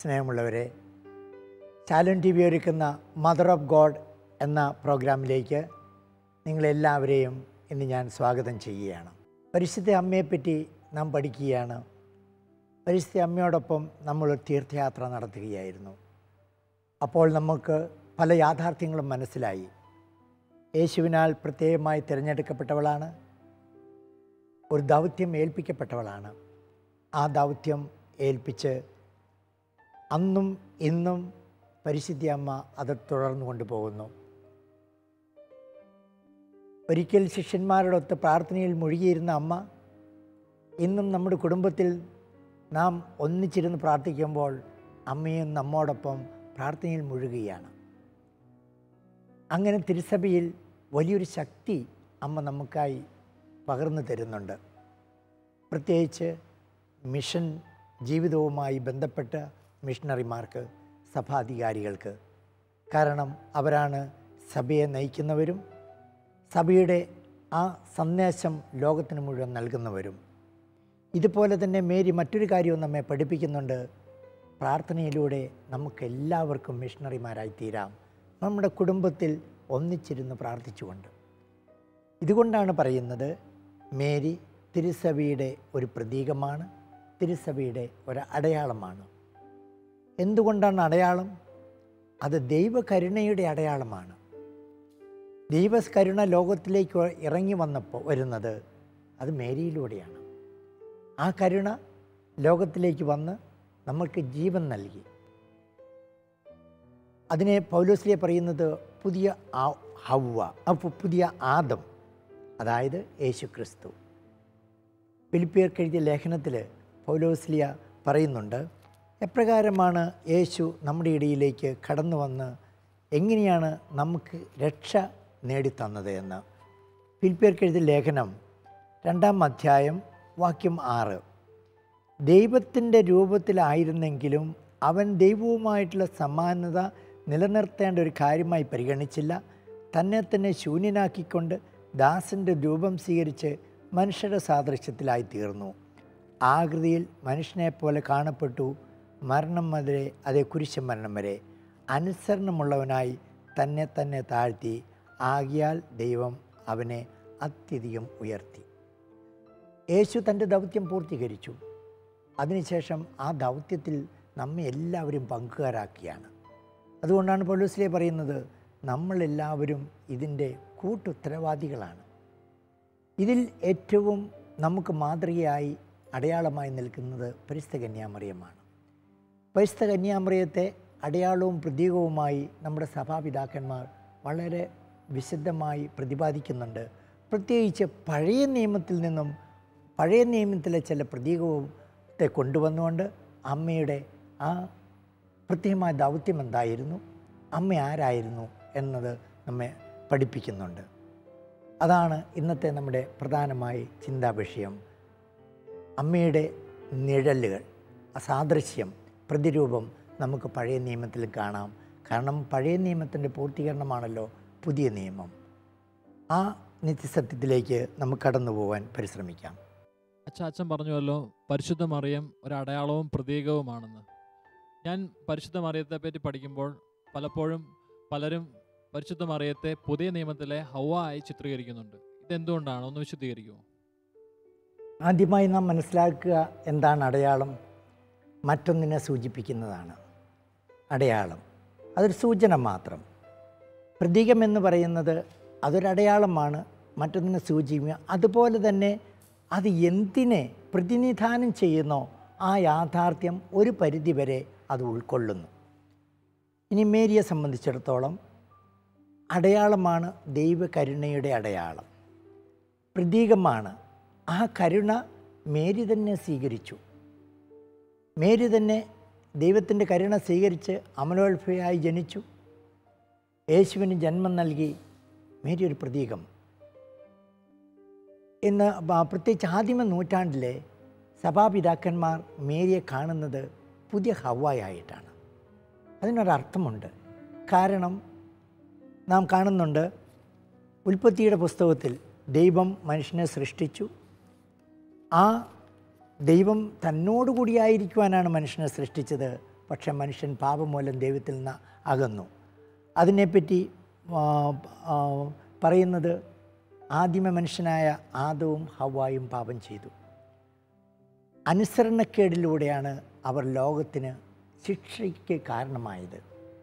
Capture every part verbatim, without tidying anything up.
സ്നേഹമുള്ളവരെ, Shalom T V ഒരുക്കുന്ന mother of God എന്ന പ്രോഗ്രാമിലേക്ക് നിങ്ങളെല്ലാവരെയും ഇന്ന് ഞാൻ സ്വാഗതം ചെയ്യുകയാണ്. പരിശുദ്ധ അമ്മയെപ്പറ്റി നാം പഠിക്കുകയാണ്. പരിശുദ്ധ അമ്മയോടൊപ്പം നമ്മൾ തീർത്ഥയാത്ര നടത്തുകയായിരുന്നു. അപ്പോൾ നമുക്ക് പല യാഥാർത്ഥ്യങ്ങളും മനസ്സിലായി. യേശുവിനാൽ പ്രത്യേകമായി തിരഞ്ഞെടുക്കപ്പെട്ടവളാണ്, ഒരു ദൗത്യം ഏൽപ്പിക്കപ്പെട്ടവളാണ്. ആ ദൗത്യം ഏൽപ്പിച്ച് അന്നും ഇന്നും പരിശുദ്ധ അമ്മ അത് തുടർന്നു കൊണ്ടുപോകുന്നു. ഒരിക്കൽ ശിഷ്യന്മാരോടൊത്ത് പ്രാർത്ഥനയിൽ മുഴുകിയിരുന്ന അമ്മ ഇന്നും നമ്മുടെ കുടുംബത്തിൽ നാം ഒന്നിച്ചിരുന്ന് പ്രാർത്ഥിക്കുമ്പോൾ അമ്മയും നമ്മോടൊപ്പം പ്രാർത്ഥനയിൽ മുഴുകുകയാണ്. അങ്ങനെ തിരുസഭയിൽ വലിയൊരു ശക്തി അമ്മ നമുക്കായി പകർന്നു തരുന്നുണ്ട്. പ്രത്യേകിച്ച് മിഷൻ ജീവിതവുമായി ബന്ധപ്പെട്ട മിഷണറിമാർക്ക്, സഭാധികാരികൾക്ക്. കാരണം അവരാണ് സഭയെ നയിക്കുന്നവരും സഭയുടെ ആ സന്ദേശം ലോകത്തിന് മുഴുവൻ നൽകുന്നവരും. ഇതുപോലെ തന്നെ മേരി മറ്റൊരു കാര്യവും നമ്മെ പഠിപ്പിക്കുന്നുണ്ട്. പ്രാർത്ഥനയിലൂടെ നമുക്കെല്ലാവർക്കും മിഷണറിമാരായി തീരാം, നമ്മുടെ കുടുംബത്തിൽ ഒന്നിച്ചിരുന്ന് പ്രാർത്ഥിച്ചുകൊണ്ട്. ഇതുകൊണ്ടാണ് പറയുന്നത് മേരി തിരുസഭയുടെ ഒരു പ്രതീകമാണ്, തിരുസഭയുടെ ഒരു അടയാളമാണ്. എന്തുകൊണ്ടാണ് അടയാളം? അത് ദൈവകരുണയുടെ അടയാളമാണ്. ദൈവകരുണ ലോകത്തിലേക്ക് ഇറങ്ങി വന്നപ്പോൾ വരുന്നത് അത് മേരിയിലൂടെയാണ്. ആ കരുണ ലോകത്തിലേക്ക് വന്ന് നമുക്ക് ജീവൻ നൽകി. അതിനെ പൗലോസ്ലീഹ പറയുന്നത് പുതിയ ഹവ്വ, അപ്പോൾ പുതിയ ആദം, അതായത് യേശു ക്രിസ്തു. ഫിലിപ്പിയർക്ക് എഴുതിയ ലേഖനത്തിൽ പൗലോസ്ലീഹ പറയുന്നുണ്ട്, എപ്രകാരമാണ് യേശു നമ്മുടെ ഇടയിലേക്ക് കടന്നു വന്ന് എങ്ങനെയാണ് നമുക്ക് രക്ഷ നേടിത്തന്നത് എന്ന്. ഫിലിപ്പിയർക്ക് എഴുതിയ ലേഖനം രണ്ടാം അധ്യായം വാക്യം ആറ്. ദൈവത്തിൻ്റെ രൂപത്തിലായിരുന്നെങ്കിലും അവൻ ദൈവവുമായിട്ടുള്ള സമാനത നിലനിർത്തേണ്ട ഒരു കാര്യമായി പരിഗണിച്ചില്ല. തന്നെ തന്നെ ശൂന്യനാക്കിക്കൊണ്ട് ദാസൻ്റെ രൂപം സ്വീകരിച്ച് മനുഷ്യരുടെ സാദൃശ്യത്തിലായി തീർന്നു. ആകൃതിയിൽ മനുഷ്യനെപ്പോലെ കാണപ്പെട്ടു. മരണം വരെ, അതേ കുരിശ് മരണം വരെ അനുസരണമുള്ളവനായി തന്നെ തന്നെ താഴ്ത്തി. ആകിയാൽ ദൈവം അവനെ അത്യധികം ഉയർത്തി. യേശു തൻ്റെ ദൗത്യം പൂർത്തീകരിച്ചു. അതിനുശേഷം ആ ദൗത്യത്തിൽ നമ്മെ എല്ലാവരും പങ്കുകാരാക്കിയാണ്. അതുകൊണ്ടാണ് പൗലോസ്ലീഹ പറയുന്നത്, നമ്മളെല്ലാവരും ഇതിൻ്റെ കൂട്ടുത്തരവാദികളാണ്. ഇതിൽ ഏറ്റവും നമുക്ക് മാതൃകയായി അടയാളമായി നിൽക്കുന്നത് പരിശുദ്ധ കന്യാമറിയമാണ്. പരിശുദ്ധ കന്യാമറിയത്തെ അടയാളവും പ്രതീകവുമായി നമ്മുടെ സഭാപിതാക്കന്മാർ വളരെ വിശദമായി പ്രതിപാദിക്കുന്നുണ്ട്. പ്രത്യേകിച്ച് പഴയ നിയമത്തിൽ നിന്നും പഴയ നിയമത്തിലെ ചില പ്രതീകത്തെ കൊണ്ടുവന്നുകൊണ്ട് അമ്മയുടെ ആ പ്രത്യേകമായ ദൗത്യം എന്തായിരുന്നു, അമ്മ ആരായിരുന്നു എന്നത് നമ്മെ പഠിപ്പിക്കുന്നുണ്ട്. അതാണ് ഇന്നത്തെ നമ്മുടെ പ്രധാനമായ ചിന്താവിഷയം. അമ്മയുടെ നിഴലുകൾ, അസാദൃശ്യം, പ്രതിരൂപം നമുക്ക് പഴയ നിയമത്തിൽ കാണാം. കാരണം പഴയ നിയമത്തിൻ്റെ പൂർത്തീകരണമാണല്ലോ പുതിയ നിയമം. ആ നിത്യസത്യത്തിലേക്ക് നമുക്ക് കടന്നു പോകാൻ പരിശ്രമിക്കാം. അച്ഛൻ അച്ഛൻ പറഞ്ഞുവല്ലോ പരിശുദ്ധ മറിയം ഒരു അടയാളവും പ്രതീകവുമാണെന്ന്. ഞാൻ പരിശുദ്ധ മറിയത്തെ പറ്റി പഠിക്കുമ്പോൾ പലപ്പോഴും പലരും പരിശുദ്ധ മറിയത്തെ പുതിയ നിയമത്തിലെ ഹവ്വ ആയി ചിത്രീകരിക്കുന്നുണ്ട്. ഇതെന്തുകൊണ്ടാണ്, ഒന്ന് വിശദീകരിക്കുമോ? ആദ്യമായി നാം മനസ്സിലാക്കുക, എന്താണ് അടയാളം? മറ്റൊന്നിനെ സൂചിപ്പിക്കുന്നതാണ് അടയാളം. അതൊരു സൂചന മാത്രം. പ്രതീകമെന്ന് പറയുന്നത് അതൊരടയാളമാണ്, മറ്റൊന്നിനെ സൂചിപ്പിക്കുക. അതുപോലെ തന്നെ അത് എന്തിനെ പ്രതിനിധാനം ചെയ്യുന്നോ ആ യാഥാർത്ഥ്യം ഒരു പരിധിവരെ അത് ഉൾക്കൊള്ളുന്നു. ഇനി മേരിയെ സംബന്ധിച്ചിടത്തോളം അടയാളമാണ് ദൈവകരുണയുടെ അടയാളം, പ്രതീകമാണ്. ആ കരുണ മേരി തന്നെ സ്വീകരിച്ചു. മേരി തന്നെ ദൈവത്തിൻ്റെ കരുണ സ്വീകരിച്ച് അമലോത്ഭവയായി ജനിച്ചു. യേശുവിന് ജന്മം നൽകി. മേരി ഒരു പ്രതീകം. ഇന്ന് പ്രത്യേകിച്ച് ആദിമ നൂറ്റാണ്ടിലെ സഭാപിതാക്കന്മാർ മേരിയെ കാണുന്നത് പുതിയ ഹവ്വയായിട്ടാണ്. അതിനൊരർത്ഥമുണ്ട്. കാരണം നാം കാണുന്നുണ്ട്, ഉൽപ്പത്തിയുടെ പുസ്തകത്തിൽ ദൈവം മനുഷ്യനെ സൃഷ്ടിച്ചു. ആ ദൈവം തന്നോടുകൂടിയായിരിക്കുവാനാണ് മനുഷ്യനെ സൃഷ്ടിച്ചത്. പക്ഷേ മനുഷ്യൻ പാപം മൂലം ദൈവത്തിൽ നിന്ന് അകന്നു. അതിനെപ്പറ്റി ആ, ആ, പറയുന്നത് ആദിമ മനുഷ്യനായ ആദവും ഹവ്വായും പാപം ചെയ്തു. അനുസരണക്കേടിലൂടെയാണ് അവർ ലോകത്തിന് ശിക്ഷയ്ക്ക് കാരണമായത്.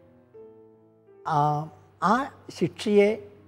ആ ആ ശിക്ഷയെ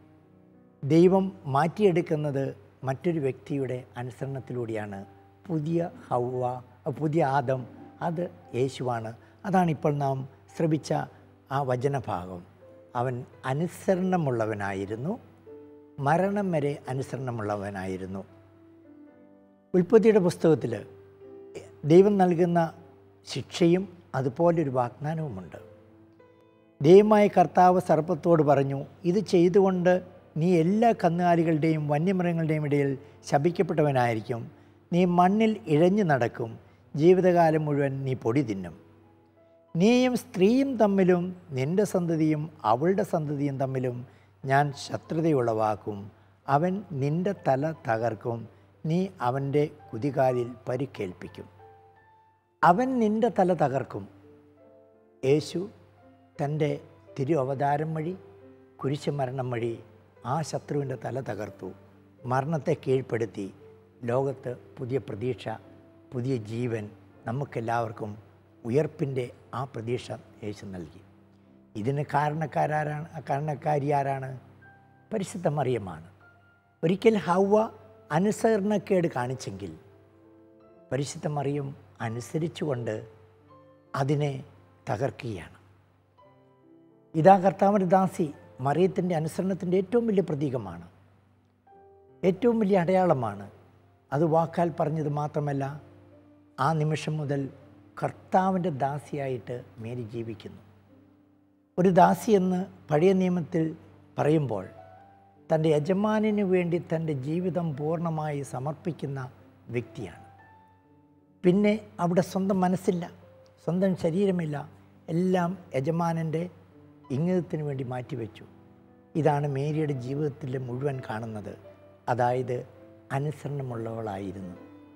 ദൈവം മാറ്റിയെടുക്കുന്നത് മറ്റൊരു വ്യക്തിയുടെ അനുസരണത്തിലൂടെയാണ്. പുതിയ ഹവ്വ, പുതിയ ആദം, അത് യേശുവാണ്. അതാണിപ്പോൾ നാം ശ്രവിച്ച ആ വചനഭാഗം. അവൻ അനുസരണമുള്ളവനായിരുന്നു, മരണം വരെ അനുസരണമുള്ളവനായിരുന്നു. ഉൽപ്പത്തിയുടെ പുസ്തകത്തിൽ ദൈവം നൽകുന്ന ശിക്ഷയും അതുപോലൊരു വാഗ്ദാനവുമുണ്ട്. ദൈവമായ കർത്താവ് സർപ്പത്തോട് പറഞ്ഞു, ഇത് ചെയ്തുകൊണ്ട് നീ എല്ലാ കന്നുകാലികളുടെയും വന്യമൃഗങ്ങളുടെയും ഇടയിൽ ശപിക്കപ്പെട്ടവനായിരിക്കും. നീ മണ്ണിൽ ഇഴഞ്ഞു നടക്കും, ജീവിതകാലം മുഴുവൻ നീ പൊടി തിന്നും. നീയും സ്ത്രീയും തമ്മിലും നിൻ്റെ സന്തതിയും അവളുടെ സന്തതിയും തമ്മിലും ഞാൻ ശത്രുതയുളവാക്കും. അവൻ നിൻ്റെ തല തകർക്കും, നീ അവൻ്റെ കുതികാലിൽ പരിക്കേൽപ്പിക്കും. അവൻ നിൻ്റെ തല തകർക്കും. യേശു തൻ്റെ തിരു അവതാരം വഴി, കുരിശുമരണം വഴി ആ ശത്രുവിൻ്റെ തല തകർത്തു, മരണത്തെ കീഴ്പ്പെടുത്തി. ലോകത്ത് പുതിയ പ്രതീക്ഷ, പുതിയ ജീവൻ, നമുക്കെല്ലാവർക്കും ഉയർപ്പിൻ്റെ ആ പ്രതീക്ഷ യേശു നൽകി. ഇതിന് കാരണക്കാരാരാണ് കാരണക്കാരി ആരാണ്? പരിശുദ്ധ മറിയമാണ്. ഒരിക്കൽ ഹവ്വ അനുസരണക്കേട് കാണിച്ചെങ്കിൽ പരിശുദ്ധ മറിയം അനുസരിച്ചുകൊണ്ട് അതിനെ തകർക്കുകയാണ്. ഇതാ കർത്താവിൻ്റെ ദാസി മറിയത്തിൻ്റെ അനുസരണത്തിൻ്റെ ഏറ്റവും വലിയ പ്രതീകമാണ്, ഏറ്റവും വലിയ അടയാളമാണ്. അത് വാക്കാൽ പറഞ്ഞത് മാത്രമല്ല, ആ നിമിഷം മുതൽ കർത്താവിൻ്റെ ദാസിയായിട്ട് മേരി ജീവിക്കുന്നു. ഒരു ദാസി എന്ന് പഴയ നിയമത്തിൽ പറയുമ്പോൾ തൻ്റെ യജമാനന് വേണ്ടി തൻ്റെ ജീവിതം പൂർണ്ണമായി സമർപ്പിക്കുന്ന വ്യക്തിയാണ്. പിന്നെ അവിടെ സ്വന്തം മനസ്സില്ല, സ്വന്തം ശരീരമില്ല, എല്ലാം യജമാനൻ്റെ ഇംഗിതത്തിന് വേണ്ടി മാറ്റിവെച്ചു. ഇതാണ് മേരിയുടെ ജീവിതത്തിൽ മുഴുവൻ കാണുന്നത്. അതായത് അനുസരണമുള്ളവളായിരുന്നു.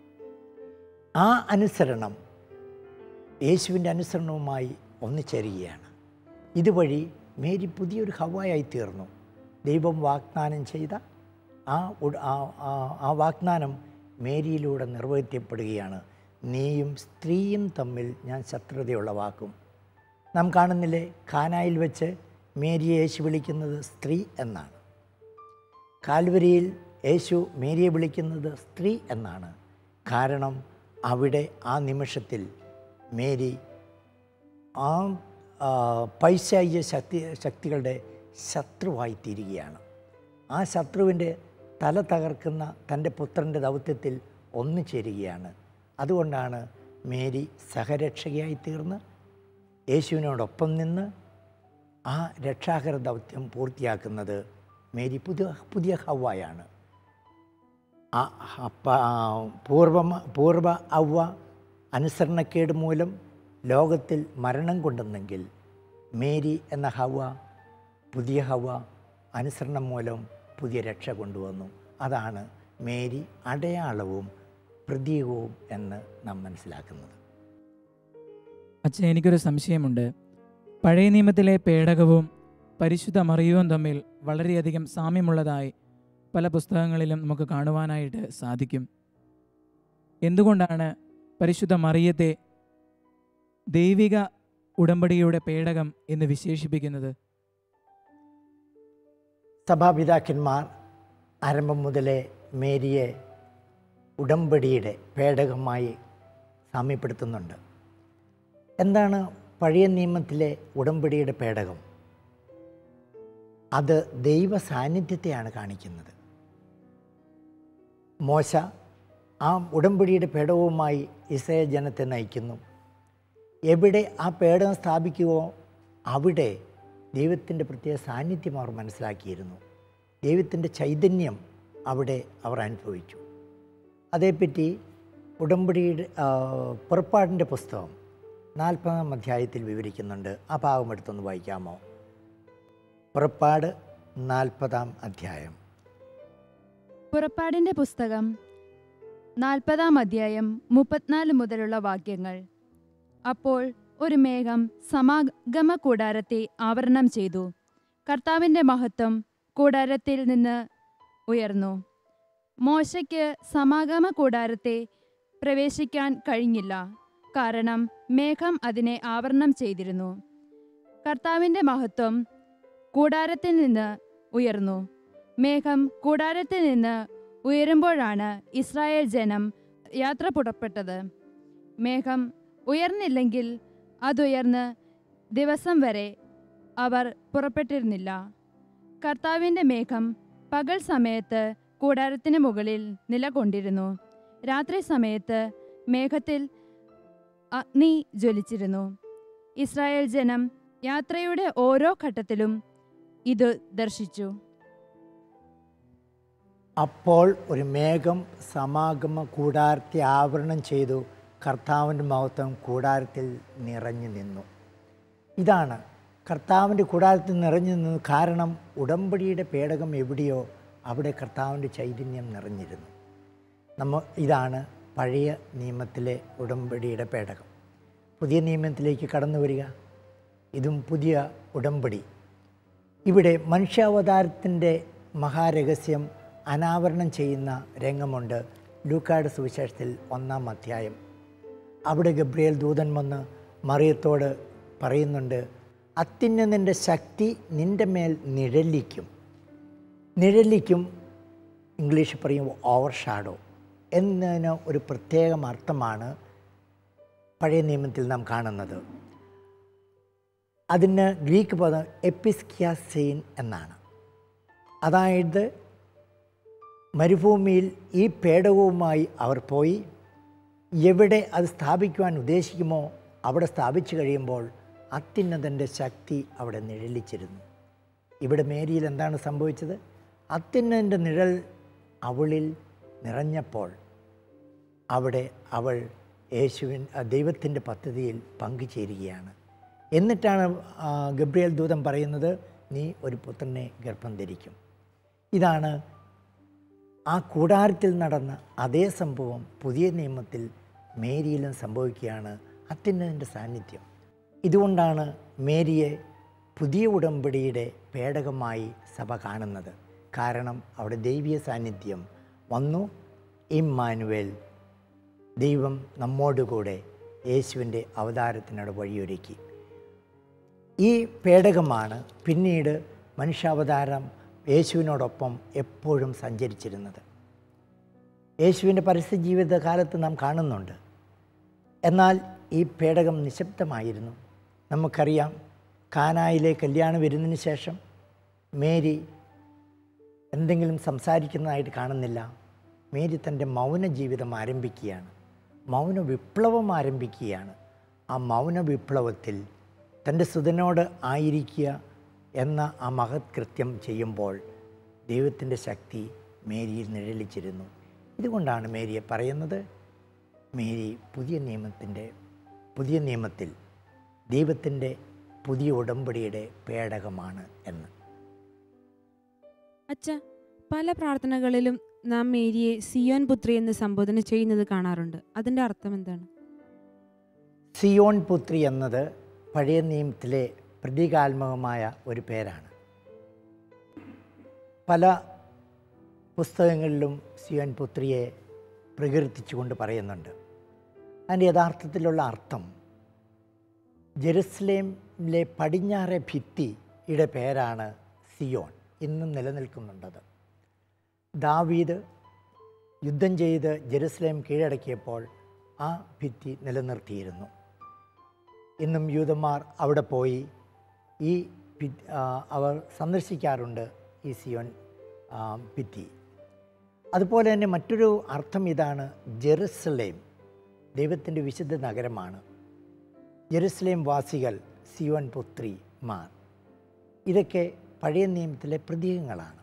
ആ അനുസരണം യേശുവിൻ്റെ അനുസരണവുമായി ഒന്നിച്ചേരുകയാണ്. ഇതുവഴി മേരി പുതിയൊരു ഹവ്വായായി തീർന്നു. ദൈവം വാഗ്ദാനം ചെയ്ത ആ ആ വാഗ്ദാനം മേരിയിലൂടെ നിർവഹിക്കപ്പെടുകയാണ്. നീയും സ്ത്രീയും തമ്മിൽ ഞാൻ ശത്രുതയുളവാക്കും. നാം കാണുന്നില്ലേ, കാനായിൽ വെച്ച് മേരിയെ യേശു വിളിക്കുന്നത് സ്ത്രീ എന്നാണ്. കാൽവരിയിൽ യേശു മേരിയെ വിളിക്കുന്നത് സ്ത്രീ എന്നാണ്. കാരണം അവിടെ ആ നിമിഷത്തിൽ മേരി ആ പൈശാചിക ശക്തി ശക്തികളുടെ ശത്രുവായി തീരുകയാണ്. ആ ശത്രുവിൻ്റെ തല തകർക്കുന്ന തൻ്റെ പുത്രൻ്റെ ദൗത്യത്തിൽ ഒന്നു ചേരുകയാണ്. അതുകൊണ്ടാണ് മേരി സഹരക്ഷകയായി തീർന്ന് യേശുവിനോടൊപ്പം നിന്ന് ആ രക്ഷാകര ദൗത്യം പൂർത്തിയാക്കുന്നത്. മേരി പുതിയ പുതിയ ഹവ്വായാണ്. പൂർവ പൂർവ ഹവ്വ അനുസരണക്കേട് മൂലം ലോകത്തിൽ മരണം കൊണ്ടുവന്നെങ്കിൽ മേരി എന്ന ഹവ്വ, പുതിയ ഹവ്വ, അനുസരണം മൂലം പുതിയ രക്ഷ കൊണ്ടുവന്നു. അതാണ് മേരി അടയാളവും പ്രതീകവും എന്ന് നാം മനസ്സിലാക്കുന്നത്. അച്ഛൻ, എനിക്കൊരു സംശയമുണ്ട്. പഴയ നിയമത്തിലെ പേടകവും പരിശുദ്ധ മറിയവും തമ്മിൽ വളരെയധികം സാമ്യമുള്ളതായി പല പുസ്തകങ്ങളിലും നമുക്ക് കാണുവാനായിട്ട് സാധിക്കും. എന്തുകൊണ്ടാണ് പരിശുദ്ധ മറിയത്തെ ദൈവിക ഉടമ്പടിയുടെ പേടകം എന്ന് വിശേഷിപ്പിക്കുന്നത്? സഭാപിതാക്കന്മാർ ആരംഭം മുതലേ മേരിയെ ഉടമ്പടിയുടെ പേടകമായി സാമ്യപ്പെടുത്തുന്നുണ്ട്. എന്താണ് പഴയ നിയമത്തിലെ ഉടമ്പടിയുടെ പേടകം? അത് ദൈവ സാന്നിധ്യത്തെയാണ് കാണിക്കുന്നത്. മോശ ആ ഉടമ്പടിയുടെ പേടകവുമായി ഇസ്രായേൽ ജനത്തെ നയിക്കുന്നു. എവിടെ ആ പേടകം സ്ഥാപിക്കുവോ അവിടെ ദൈവത്തിൻ്റെ പ്രത്യേക സാന്നിധ്യം അവർ മനസ്സിലാക്കിയിരുന്നു. ദൈവത്തിൻ്റെ ചൈതന്യം അവിടെ അവർ അനുഭവിച്ചു. അതേപ്പറ്റി ഉടമ്പടിയുടെ പുറപ്പാടിൻ്റെ പുസ്തകം നാൽപ്പതാം അധ്യായത്തിൽ വിവരിക്കുന്നുണ്ട്. ആ ഭാഗം എടുത്തൊന്ന് വായിക്കാമോ? പുറപ്പാട് നാൽപ്പതാം അധ്യായം. പുറപ്പാടിൻ്റെ പുസ്തകം നാൽപ്പതാം അധ്യായം മുപ്പത്തിനാല് മുതലുള്ള വാക്യങ്ങൾ. അപ്പോൾ ഒരു മേഘം സമാഗമ കൂടാരത്തെ ആവരണം ചെയ്തു. കർത്താവിൻ്റെ മഹത്വം കൂടാരത്തിൽ നിന്ന് ഉയർന്നു. മോശയ്ക്ക് സമാഗമ കൂടാരത്തെ പ്രവേശിക്കാൻ കഴിഞ്ഞില്ല, കാരണം മേഘം അതിനെ ആവരണം ചെയ്തിരുന്നു. കർത്താവിൻ്റെ മഹത്വം കൂടാരത്തിൽ നിന്ന് ഉയർന്നു. മേഘം കൂടാരത്തിൽ നിന്ന് ഉയരുമ്പോഴാണ് ഇസ്രായേൽ ജനം യാത്ര പുറപ്പെട്ടത്. മേഘം ഉയർന്നില്ലെങ്കിൽ അതുയർന്ന് ദിവസം വരെ അവർ പുറപ്പെട്ടിരുന്നില്ല. കർത്താവിൻ്റെ മേഘം പകൽ സമയത്ത് കൂടാരത്തിന് മുകളിൽ നിലകൊണ്ടിരുന്നു. രാത്രി സമയത്ത് മേഘത്തിൽ അഗ്നി ജ്വലിച്ചിരുന്നു. ഇസ്രായേൽ ജനം യാത്രയുടെ ഓരോ ഘട്ടത്തിലും ഇത് ദർശിച്ചു. അപ്പോൾ ഒരു മേഘം സമാഗമ കൂടാരത്തെ ആവരണം ചെയ്തു. കർത്താവിൻ്റെ മഹത്വം കൂടാരത്തിൽ നിറഞ്ഞു നിന്നു. ഇതാണ് കർത്താവിൻ്റെ കൂടാരത്തിൽ നിറഞ്ഞു നിന്നു. കാരണം ഉടമ്പടിയുടെ പേടകം എവിടെയോ അവിടെ കർത്താവിൻ്റെ ചൈതന്യം നിറഞ്ഞിരുന്നു. നമ്മ ഇതാണ് പഴയ നിയമത്തിലെ ഉടമ്പടിയുടെ പേടകം. പുതിയ നിയമത്തിലേക്ക് കടന്നു വരിക. ഇതും പുതിയ ഉടമ്പടി. ഇവിടെ മനുഷ്യാവതാരത്തിൻ്റെ മഹാരഹസ്യം അനാവരണം ചെയ്യുന്ന രംഗമുണ്ട് ലൂക്കായുടെ സുവിശേഷത്തിൽ ഒന്നാം അധ്യായം. അവിടെ ഗബ്രിയേൽ ദൂതൻ വന്ന് മറിയത്തോട് പറയുന്നുണ്ട്, അത്യുന്നതൻ്റെ ശക്തി നിൻ്റെ മേൽ നിഴലിക്കും. നിഴലിക്കും ഇംഗ്ലീഷ് പറയും ഓവർ ഷാഡോ എന്നതിന് ഒരു പ്രത്യേകം അർത്ഥമാണ് പഴയ നിയമത്തിൽ നാം കാണുന്നത്. അതിന് ഗ്രീക്ക് പദം എപ്പിസ്കിയാസെയിൻ എന്നാണ്. അതായത് മരുഭൂമിയിൽ ഈ പേടകവുമായി അവർ പോയി എവിടെ അത് സ്ഥാപിക്കുവാൻ ഉദ്ദേശിക്കുമോ അവിടെ സ്ഥാപിച്ചു കഴിയുമ്പോൾ അത്യുന്നതൻ്റെ ശക്തി അവിടെ നിഴലിച്ചിരുന്നു. ഇവിടെ മേരിയിൽ എന്താണ് സംഭവിച്ചത്? അത്യുന്നതൻ്റെ നിഴൽ അവളിൽ നിറഞ്ഞപ്പോൾ അവിടെ അവൾ യേശുവിൻ ദൈവത്തിൻ്റെ പദ്ധതിയിൽ പങ്കുചേരുകയാണ്. എന്നിട്ടാണ് ഗബ്രിയേൽ ദൂതൻ പറയുന്നത്, നീ ഒരു പുത്രനെ ഗർഭം ധരിക്കും. ഇതാണ് ആ കൂടാരത്തിൽ നടന്ന അതേ സംഭവം പുതിയ നിയമത്തിൽ മേരിയിലും സംഭവിക്കുകയാണ്. അത്യുന്നതൻ്റെ സാന്നിധ്യം. ഇതുകൊണ്ടാണ് മേരിയെ പുതിയ ഉടമ്പടിയുടെ പേടകമായി സഭ കാണുന്നത്. കാരണം അവിടെ ദൈവീയ സാന്നിധ്യം വന്നു. ഇമ്മാനുവേൽ, ദൈവം നമ്മോടുകൂടെ, യേശുവിൻ്റെ അവതാരത്തിനോട് വഴിയൊരുക്കി. ഈ പേടകമാണ് പിന്നീട് മനുഷ്യാവതാരം യേശുവിനോടൊപ്പം എപ്പോഴും സഞ്ചരിച്ചിരുന്നത്. യേശുവിൻ്റെ പരസ്യ ജീവിത കാലത്ത് നാം കാണുന്നുണ്ട്. എന്നാൽ ഈ പേടകം നിശബ്ദമായിരുന്നു. നമുക്കറിയാം, കാനായിലെ കല്യാണ വിരുന്നിന് ശേഷം മേരി എന്തെങ്കിലും സംസാരിക്കുന്നതായിട്ട് കാണുന്നില്ല. മേരി തൻ്റെ മൗന ജീവിതം ആരംഭിക്കുകയാണ്, മൗന വിപ്ലവം ആരംഭിക്കുകയാണ്. ആ മൗന വിപ്ലവത്തിൽ തൻ്റെ സുതനോട് ആയിരിക്കുക എന്ന ആ മഹത് കൃത്യം ചെയ്യുമ്പോൾ ദൈവത്തിൻ്റെ ശക്തി മേരിയിൽ നിഴലിച്ചിരുന്നു. ഇതുകൊണ്ടാണ് മേരിയെ പറയുന്നത്, മേരി പുതിയ നിയമത്തിൻ്റെ പുതിയ നിയമത്തിൽ ദൈവത്തിൻ്റെ പുതിയ ഉടമ്പടിയുടെ പേടകമാണ് എന്ന്. അച്ഛ, പല പ്രാർത്ഥനകളിലും നാം മേരിയെ സിയോൻ പുത്രി എന്ന് സംബോധന ചെയ്യുന്നത് കാണാറുണ്ട്. അതിൻ്റെ അർത്ഥം എന്താണ്? സിയോൻ പുത്രി എന്നത് പഴയ നിയമത്തിലെ പ്രതീകാത്മകമായ ഒരു പേരാണ്. പല പുസ്തകങ്ങളിലും സിയോൻ പുത്രിയെ പ്രകീർത്തിച്ചുകൊണ്ട് പറയുന്നുണ്ട്. അതിൻ്റെ യഥാർത്ഥത്തിലുള്ള അർത്ഥം ജെറുസലേമിലെ പടിഞ്ഞാറെ ഭിത്തിയുടെ പേരാണ് സിയോൻ. ഇന്നും നിലനിൽക്കുന്നുണ്ടത്. ദാവീദ് യുദ്ധം ചെയ്ത് ജെറുസലേം കീഴടക്കിയപ്പോൾ ആ ഭിത്തി നിലനിർത്തിയിരുന്നു. ഇന്നും യൂതന്മാർ അവിടെ പോയി ഈ അവർ സന്ദർശിക്കാറുണ്ട് ഈ സിയോൻ ഭിത്തി. അതുപോലെ തന്നെ മറ്റൊരു അർത്ഥം ഇതാണ്, ജെറുസലേം ദൈവത്തിൻ്റെ വിശുദ്ധ നഗരമാണ്. ജെറുസലേം വാസികൾ സിയോൻ പുത്രിമാർ. ഇതൊക്കെ പഴയ നിയമത്തിലെ പ്രതീകങ്ങളാണ്.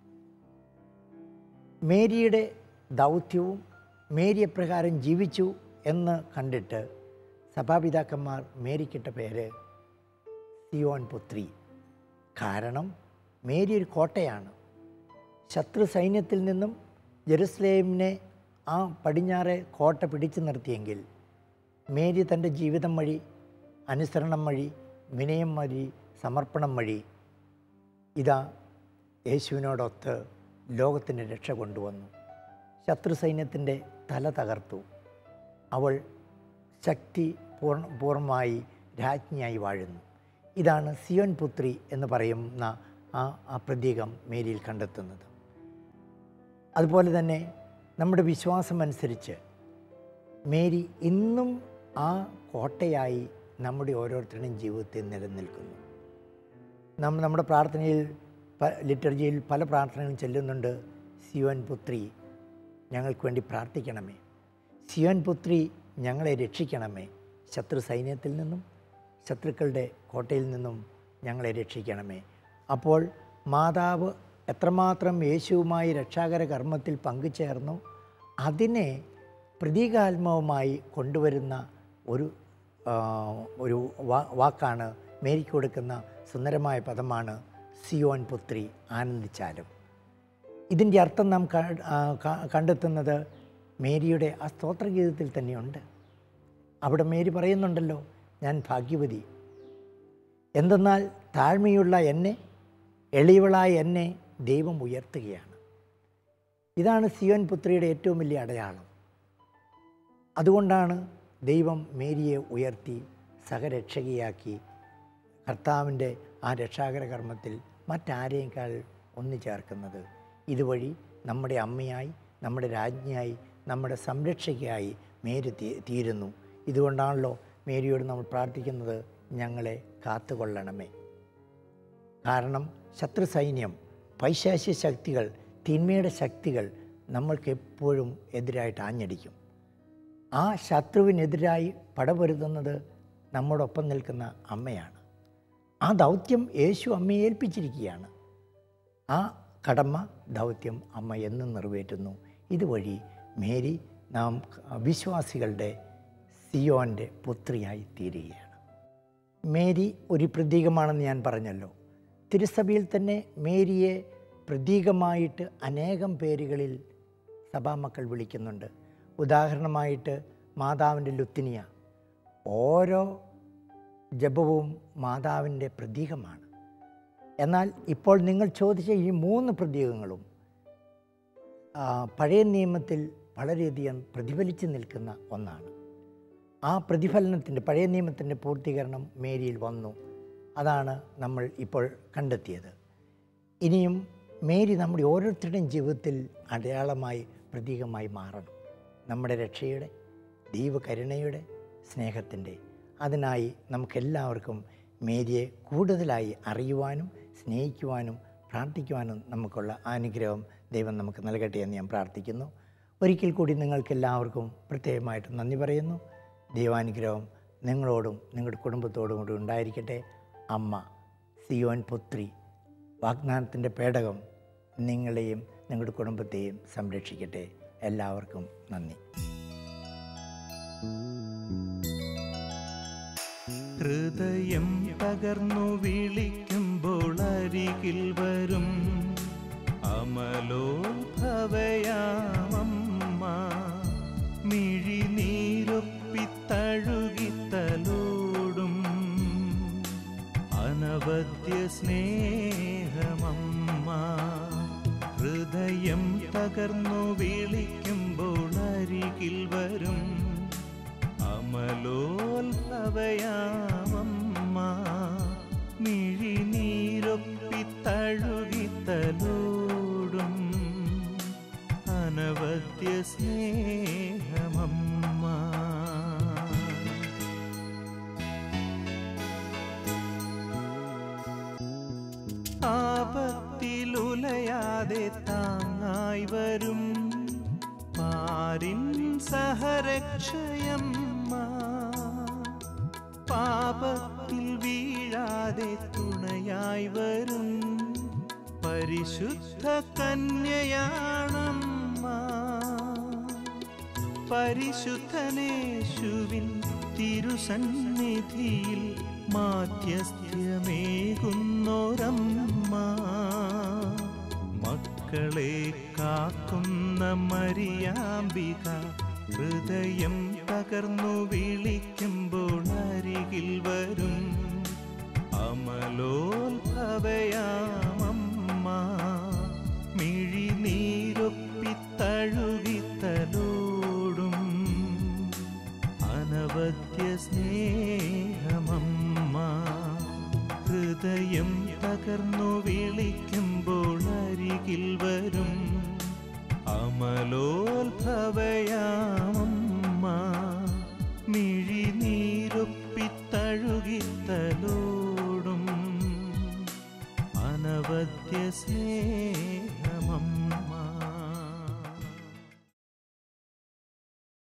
മേരിയുടെ ദൗത്യവും മേരി എപ്രകാരം ജീവിച്ചു എന്ന് കണ്ടിട്ട് സഭാപിതാക്കന്മാർ മേരിക്കിട്ട പേര് സിയോൻ പുത്രി. കാരണം മേരി ഒരു കോട്ടയാണ്. ശത്രു സൈന്യത്തിൽ നിന്നും ജെറുസലേമിനെ ആ പടിഞ്ഞാറെ കോട്ട പിടിച്ചു നിർത്തിയെങ്കിൽ മേരി തൻ്റെ ജീവിതം വഴി അനുസരണം വഴി, വിനയം വഴി, സമർപ്പണം വഴി ഇതാ യേശുവിനോടൊത്ത് ലോകത്തിൻ്റെ രക്ഷ കൊണ്ടുവന്നു. ശത്രു സൈന്യത്തിൻ്റെ തല തകർത്തു. അവൾ ശക്തി പൂർണ്ണ പൂർണ്ണമായി രാജ്ഞിയായി വാഴുന്നു. ഇതാണ് സിയോൻ പുത്രി എന്ന് പറയുന്ന ആ ആ പ്രതീകം മേരിയിൽ കണ്ടെത്തുന്നത്. അതുപോലെ തന്നെ നമ്മുടെ വിശ്വാസം അനുസരിച്ച് മേരി ഇന്നും ആ കോട്ടയായി നമ്മുടെ ഓരോരുത്തരുടെയും ജീവിതത്തിൽ നിലനിൽക്കുന്നു. നാം നമ്മുടെ പ്രാർത്ഥനയിൽ ലിറ്റർജിയിൽ പല പ്രാർത്ഥനകളും ചെല്ലുന്നുണ്ട്. സിയോൻ പുത്രി ഞങ്ങൾക്ക് വേണ്ടി പ്രാർത്ഥിക്കണമേ, സിയോൻ പുത്രി ഞങ്ങളെ രക്ഷിക്കണമേ, ശത്രു സൈന്യത്തിൽ നിന്നും ശത്രുക്കളുടെ കോട്ടയിൽ നിന്നും ഞങ്ങളെ രക്ഷിക്കണമേ. അപ്പോൾ മാതാവ് എത്രമാത്രം യേശുവുമായി രക്ഷാകര കർമ്മത്തിൽ പങ്കുചേർന്നു അതിനെ പ്രതീകാത്മകമായി കൊണ്ടുവരുന്ന ഒരു ഒരു വാക്കാണ് മേരിക്ക് കൊടുക്കുന്ന സുന്ദരമായ പദമാണ് സിയോൻ പുത്രി ആനന്ദിച്ചാലും. ഇതിൻ്റെ അർത്ഥം നാം കണ്ടെത്തുന്നത് മേരിയുടെ ആ സ്തോത്രഗീതത്തിൽ തന്നെയുണ്ട്. അവിടെ മേരി പറയുന്നുണ്ടല്ലോ, ഞാൻ ഭാഗ്യവതി, എന്തെന്നാൽ താഴ്മയുള്ള എന്നെ, എളിയവളായ എന്നെ ദൈവം ഉയർത്തുകയാണ്. ഇതാണ് സിയോൻ പുത്രിയുടെ ഏറ്റവും വലിയ അടയാളം. അതുകൊണ്ടാണ് ദൈവം മേരിയെ ഉയർത്തി സഹരക്ഷകയാക്കി കർത്താവിൻ്റെ ആ രക്ഷാകര കർമ്മത്തിൽ മറ്റാരെയേക്കാൾ ഒന്നു ചേർക്കുന്നത്. ഇതുവഴി നമ്മുടെ അമ്മയായി, നമ്മുടെ രാജ്ഞിയായി, നമ്മുടെ സംരക്ഷകയായി മേരി തീരുന്നു. ഇതുകൊണ്ടാണല്ലോ മേരിയോട് നമ്മൾ പ്രാർത്ഥിക്കുന്നത്, ഞങ്ങളെ കാത്തുകൊള്ളണമേ. കാരണം ശത്രു സൈന്യം, പൈശാചിക ശക്തികൾ, തിന്മയുടെ ശക്തികൾ നമ്മൾക്ക് എപ്പോഴും എതിരായിട്ട് ആഞ്ഞടിക്കും. ആ ശത്രുവിനെതിരായി പടപൊരുതുന്നത് നമ്മോടൊപ്പം നിൽക്കുന്ന അമ്മയാണ്. ആ ദൗത്യം യേശു അമ്മയെ ഏൽപ്പിച്ചിരിക്കുകയാണ്. ആ കടമ ദൗത്യം അമ്മ എന്നും നിറവേറ്റുന്നു. ഇതുവഴി മേരി നാം വിശ്വാസികളുടെ സിയോൻ്റെ പുത്രിയായി തീരുകയാണ്. മേരി ഒരു പ്രതീകമാണെന്ന് ഞാൻ പറഞ്ഞല്ലോ. തിരുസഭയിൽ തന്നെ മേരിയെ പ്രതീകമായിട്ട് അനേകം പേരുകളിൽ സഭാമക്കൾ വിളിക്കുന്നുണ്ട്. ഉദാഹരണമായിട്ട് മാതാവിൻ്റെ ലുത്തിനിയ, ഓരോ ജപവും മാതാവിൻ്റെ പ്രതീകമാണ്. എന്നാൽ ഇപ്പോൾ നിങ്ങൾ ചോദിച്ച ഈ മൂന്ന് പ്രതീകങ്ങളും പഴയ നിയമത്തിൽ വളരെയധികം പ്രതിഫലിച്ച് നിൽക്കുന്ന ഒന്നാണ്. ആ പ്രതിഫലനത്തിൻ്റെ, പഴയ നിയമത്തിൻ്റെ പൂർത്തീകരണം മേരിയിൽ വന്നു. അതാണ് നമ്മൾ ഇപ്പോൾ കണ്ടെത്തിയത്. ഇനിയും മേരി നമ്മുടെ ഓരോരുത്തരുടെയും ജീവിതത്തിൽ അടയാളമായി, പ്രതീകമായി മാറണം. നമ്മുടെ രക്ഷയുടെ, ദൈവകരുണയുടെ, സ്നേഹത്തിൻ്റെ. അതിനായി നമുക്കെല്ലാവർക്കും മേരിയെ കൂടുതലായി അറിയുവാനും സ്നേഹിക്കുവാനും പ്രാർത്ഥിക്കുവാനും നമുക്കുള്ള അനുഗ്രഹം ദൈവം നമുക്ക് നൽകട്ടെ എന്ന് ഞാൻ പ്രാർത്ഥിക്കുന്നു. ഒരിക്കൽ കൂടി നിങ്ങൾക്കെല്ലാവർക്കും പ്രത്യേകമായിട്ട് നന്ദി പറയുന്നു. ദൈവാനുഗ്രഹം നിങ്ങളോടും നിങ്ങളുടെ കുടുംബത്തോടും കൂടി ഉണ്ടായിരിക്കട്ടെ. അമ്മ സിയോൻ പുത്രി വാഗ്ദാനത്തിൻ്റെ പേടകം നിങ്ങളെയും നിങ്ങളുടെ കുടുംബത്തെയും സംരക്ഷിക്കട്ടെ. എല്ലാവർക്കും നന്ദി. ഹൃദയം പകർന്നു വിളിക്കുമ്പോൾ അരികിൽ വരും അമലോഭവയാമമ്മ, മിഴിനീരൊപ്പിത്തഴുകിത്തലോടും അനവദ്യ സ്നേഹമമ്മ. ഹൃദയം പകർന്നു വിളിക്കുമ്പോൾ അരികിൽ വരും അമലോത്ഭവയാമമ്മ, മിഴിനീരൊപ്പിത്തഴുകിത്തലോടും അനവദ്യ സ്നേഹമമ്മ. ആപത്തിലുലയാതെ താങ്ങായി വരും പാരിൻ സഹരക്ഷയമ്മ, പാപത്തിൽ വീഴാതെ തുണയായി വരും പരിശുദ്ധ കന്യയാണമ്മ. പരിശുദ്ധനേശുവിൻ തിരുസന്നിധിയിൽ മാധ്യസ്ഥ്യമേകുന്നോരമ്മ, മക്കളെ കാക്കുന്ന മരിയാംബിക, ഹൃദയം പകർന്നു വിളിക്കുമ്പോൾ അരി അരികിൽ വരും അമലോത്ഭവയാമമ്മ മിഴിനീരൊപ്പിത്തഴുകിത്തലോടും അനവദ്യ സ്നേഹമമ്മ ഹൃദയം തകർന്നു വിളിക്കുമ്പോൾ അരികിൽ വരും അമലോത്ഭവയാമമ്മ മിഴിനീരൊപ്പിത്തഴുകിത്തലോടും അനവദ്യ സ്നേഹമമ്മ.